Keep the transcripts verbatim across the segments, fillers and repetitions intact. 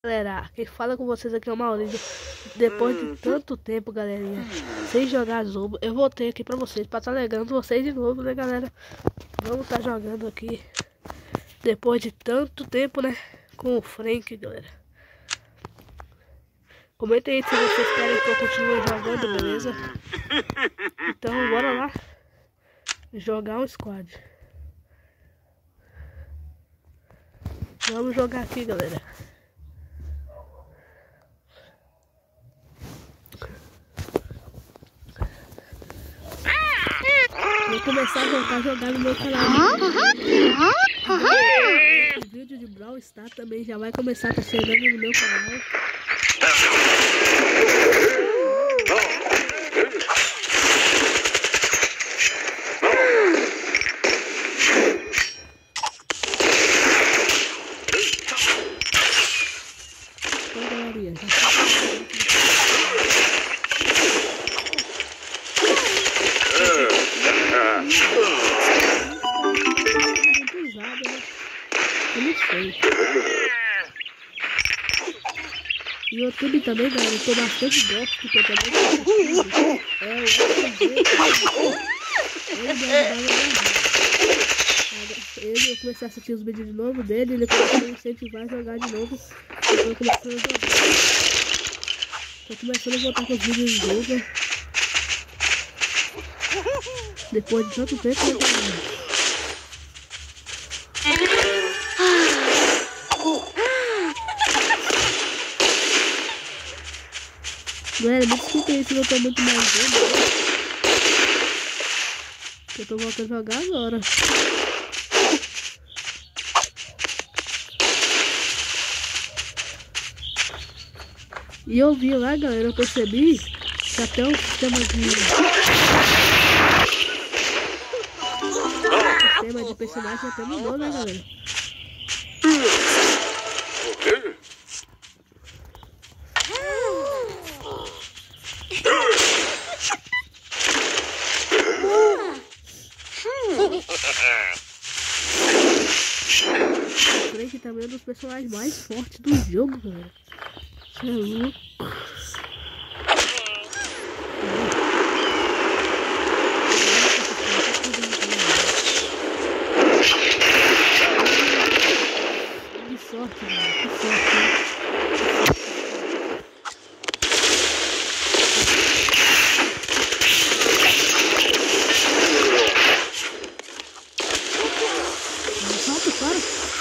Galera, quem fala com vocês aqui é o Maurício. Depois de tanto tempo, galerinha, sem jogar Zobo, eu voltei aqui pra vocês, pra estar tá alegrando vocês de novo, né, galera? Vamos estar tá jogando aqui, depois de tanto tempo, né, com o Frank, galera. Comentem aí se vocês querem que eu continue jogando, beleza? Então, bora lá jogar um squad. Vamos jogar aqui, galera. Vou começar a voltar a jogar no meu canal. O vídeo de Brawl Stars também já vai começar a estar chegando no meu canal. Então, galerinha, é muito feio. E o YouTube também, galera, eu tô bastante gosto, porque eu também é o ele, eu comecei a assistir os vídeos de novo dele, ele começou a me incentivar a jogar de novo. Então eu comecei a jogar. Tô começando a voltar com os vídeos de novo. Depois de tanto tempo, eu tô... Galera, me desculpa aí se eu tô muito mais vendo, né? Eu tô voltando a jogar agora. E eu vi lá, galera, eu percebi que até o sistema de... O sistema de personagem até mudou, né, galera? O Frank também é um dos personagens mais fortes do jogo, galera. Você é louco. Que sorte, galera. Que sorte, hein? Solta o cara.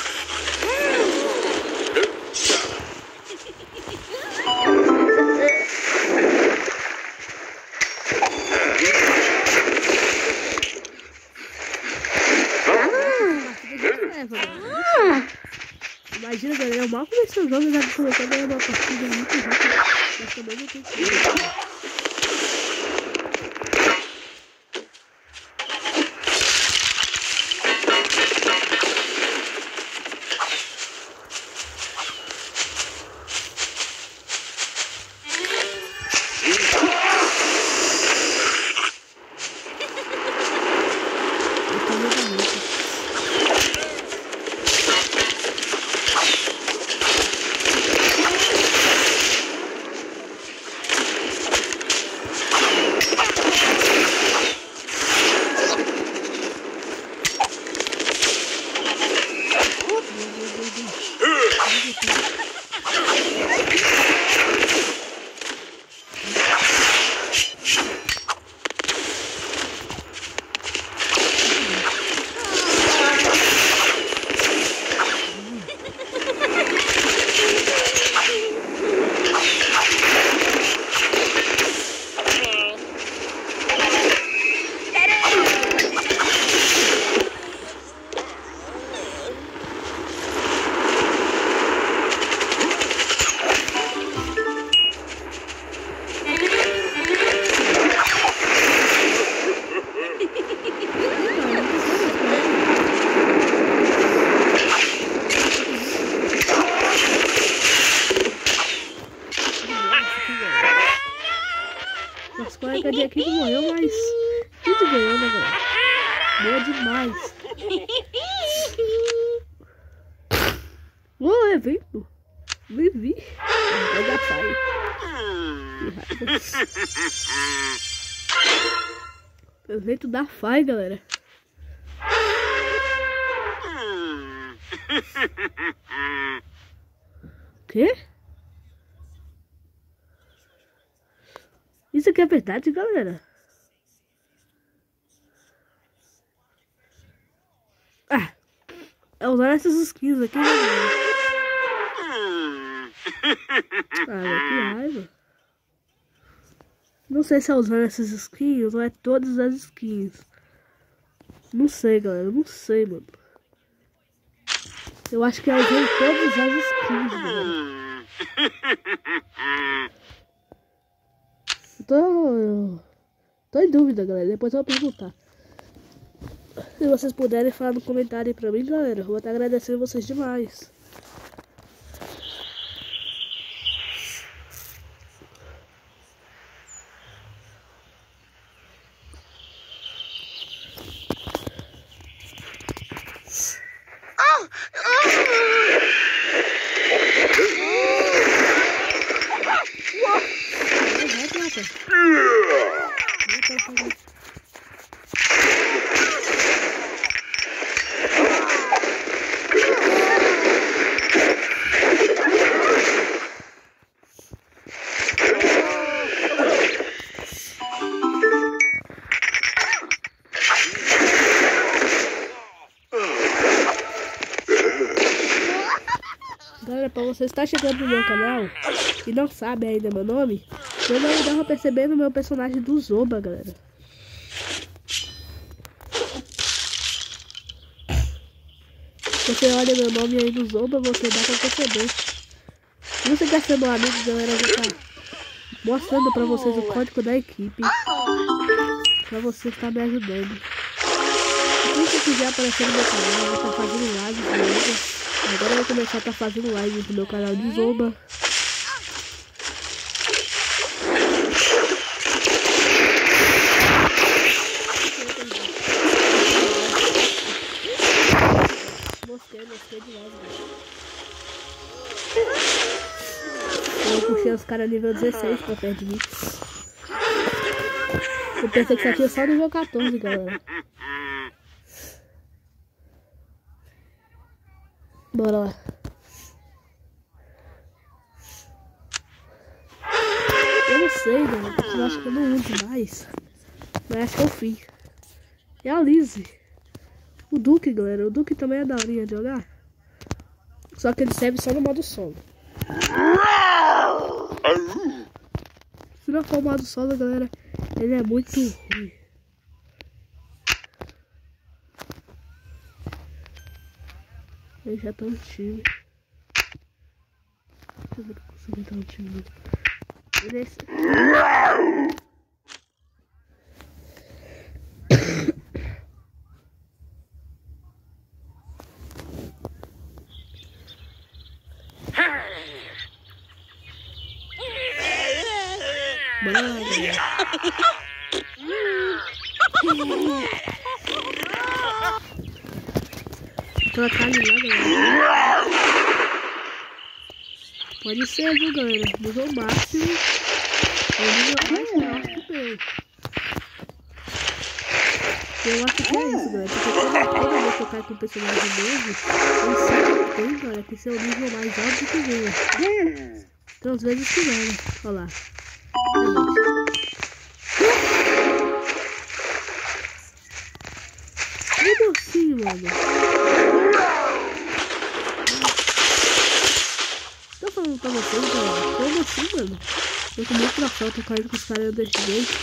Imagina, galera, eu mal comecei o jogo e já começou a ganhar uma partida muito rápida. Mas também não tem que... Nossa, colega de aqui morreu, mas tudo ganhou, né, galera? Boa demais. O evento. vi. Vai dar pai. O jeito da Fai, galera. Quê? Isso aqui é verdade, galera? Ah, é usar essas skins aqui, né, galera? Ah, que raiva. Não sei se é usando essas skins ou é todas as skins. Não sei, galera. Não sei, mano. Eu acho que é usando todas as skins, galera. Eu tô... tô em dúvida, galera. Depois eu vou perguntar. Se vocês puderem falar no comentário aí pra mim, galera, eu vou estar agradecendo vocês demais. Galera, pra você estar chegando no meu canal e não sabe ainda meu nome, eu não estava percebendo o meu personagem do Zoba, galera. Você olha meu nome aí do Zoba, você dá pra perceber. Se você quer ser meu amigo, galera, eu vou estar mostrando pra vocês o código da equipe, pra você estar me ajudando. Se você quiser aparecer no meu canal, eu vou estar fazendo live de Zoba. Agora eu vou começar a estar fazendo live no meu canal de Zoba. Mostrei, mostrei de live. Eu puxei os caras nível dezesseis pra perto de mim. Eu pensei que só tinha só nível quatorze, galera. Bora lá. Eu não sei, galera, porque eu acho que eu não uso mais. Mas acho que é o fim. É a Lizzie. O Duke, galera. O Duke também é daorinha de jogar. Só que ele serve só no modo solo. Se não for o modo solo, galera, ele é muito ruim. Ele já tá no time. Deixa eu ver se eu consigo entrar no time. Ele é esse. Bora lá, galera. Trocar ali lá, galera. Pode ser, viu, galera? Nível máximo. É o nível mais forte que tem. Eu acho que é isso, galera. Porque toda, toda vez que eu caio com um personagem novo, eu sempre tem, galera, que ser o nível mais alto que ganha. Então, às vezes que ganha. Olha lá. Como assim, mano? Tô falando pra vocês, galera. Como assim, mano? Eu tô muito na falta, caindo com os caras desse jeito.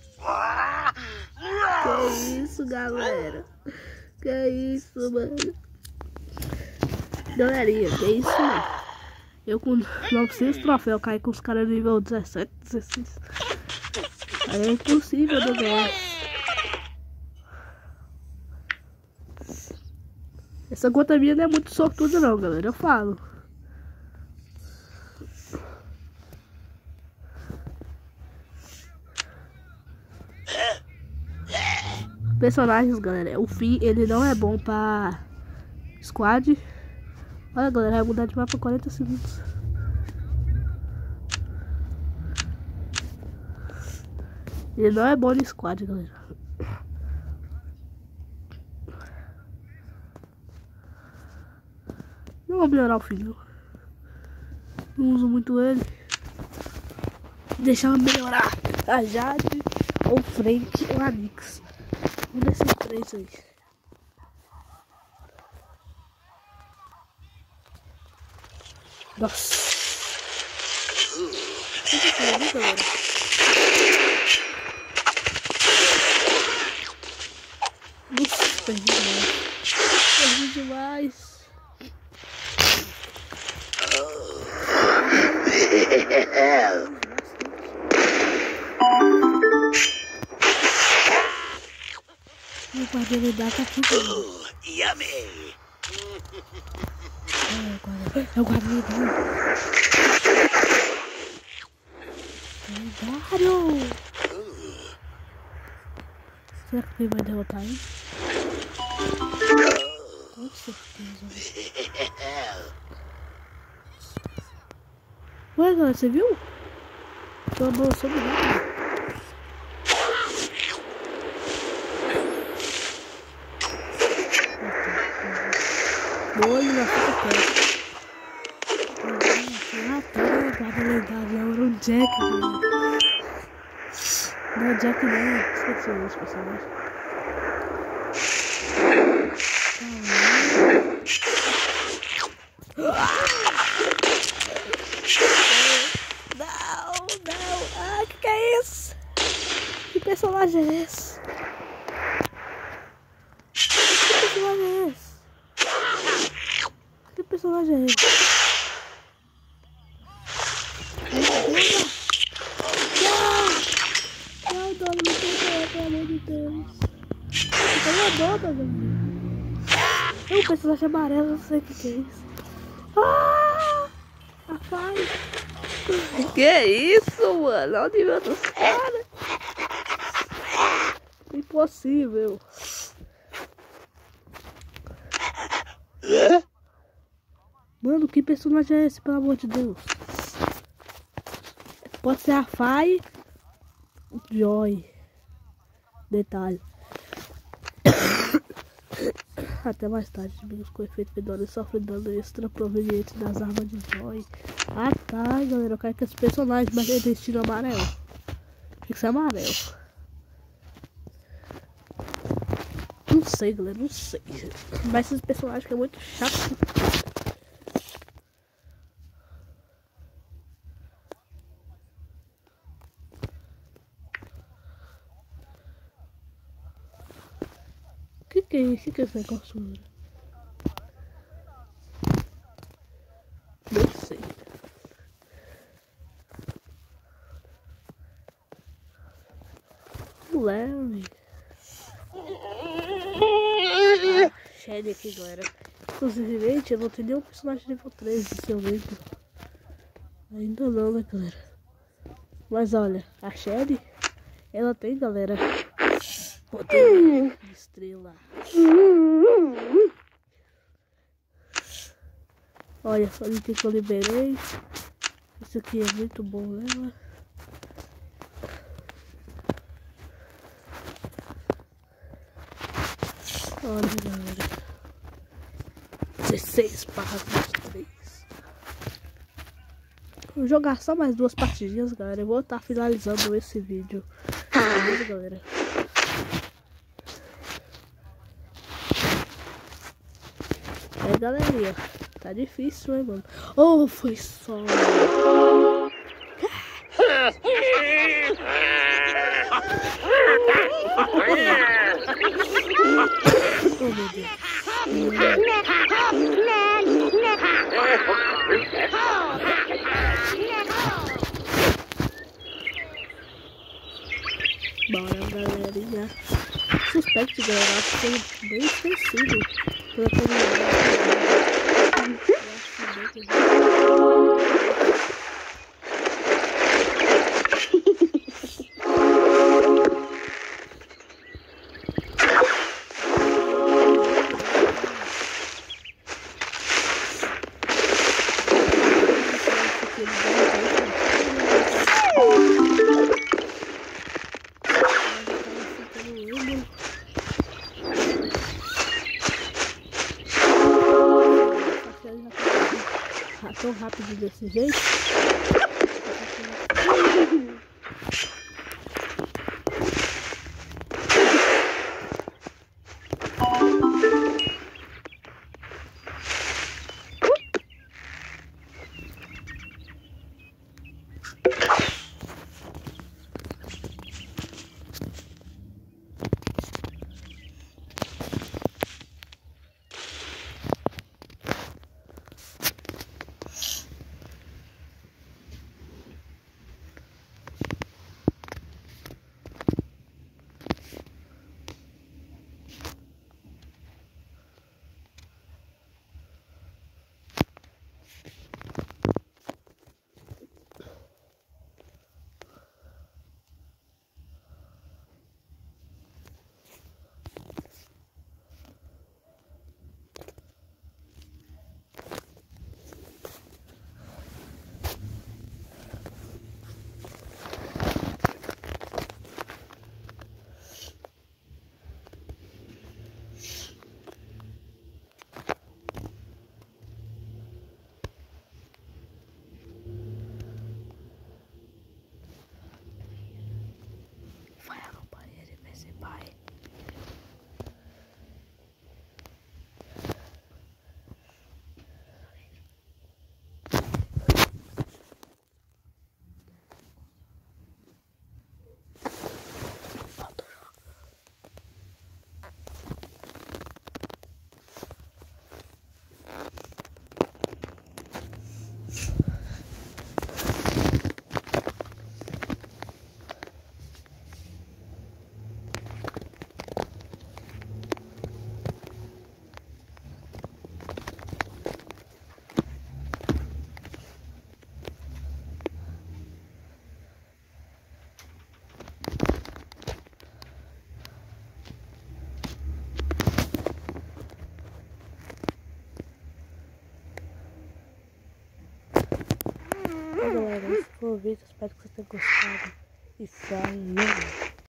Que isso, galera? Que isso, mano? Galerinha, que isso, mano? Eu com novecentos troféus caí com os caras nível dezessete, dezesseis. Aí é impossível de ganhar. Essa conta minha não é muito sortuda não, galera, eu falo. Personagens, galera, o fim ele não é bom pra squad. Olha, galera, vai mudar de mapa por quarenta segundos. Ele não é bom no squad, galera. Não vou melhorar o filho. Não uso muito ele. Deixar eu melhorar a Jade, ou Frente, ou a Nix. Um desses três aí. Nossa. O que que é ali, galera? Nossa, perdi demais. Perdi demais. Meu guarda dá tá aqui. Yummy! É o guarda. Lendário! Será que ele vai derrotar ele? Com certeza. Ué, galera, você viu? Tô avançando rápido. Olho na fica perto. Ah, tá, guarda lendário. Era um Jack, galera. Não, Jack não. Esqueci esse personagem. Não, não. Ah, que que é isso? Que personagem é esse? Que personagem é esse? Que personagem é esse? Não! Não, dona, não tem como, pelo amor de Deus. Eu tô uma dona, velho. É um personagem amarelo, não sei o que que é isso. Ah! Rapaz! Que é isso, mano? Olha o nível dos caras. Impossível. Mano, que personagem é esse, pelo amor de Deus? Pode ser a Fai, Joy. Detalhe. Até mais tarde, amigos, com efeito Fedora sofre dano extra proveniente das armas de Joy. Ah tá, galera, eu quero que esse personagem, mas ele tem estilo amarelo. Tem que ser amarelo. Não sei, galera, não sei. Mas esses personagens que é muito chato. Que que é isso? Que que é esse negócio, mano? Não sei. Larry. Shelly aqui, galera. Inclusive, eu não tenho nenhum personagem nível três do seu livro. Ainda não, né, galera? Mas olha, a Shelly, ela tem, galera, poder de estrela. Olha só o item que eu liberei. Isso aqui é muito bom, né? Olha, galera. dezesseis barras três. Vou jogar só mais duas partidinhas, galera. Eu vou estar finalizando esse vídeo. Beleza, galera? É, galerinha. Tá difícil, né, mano? Oh, foi só. Oh, meu Deus. ganhar. Suspeito, galera, eu acho que foi bem esquecido por aquele tão rápido desse jeito. Galera, esse foi o vídeo, espero que vocês tenham gostado e falou!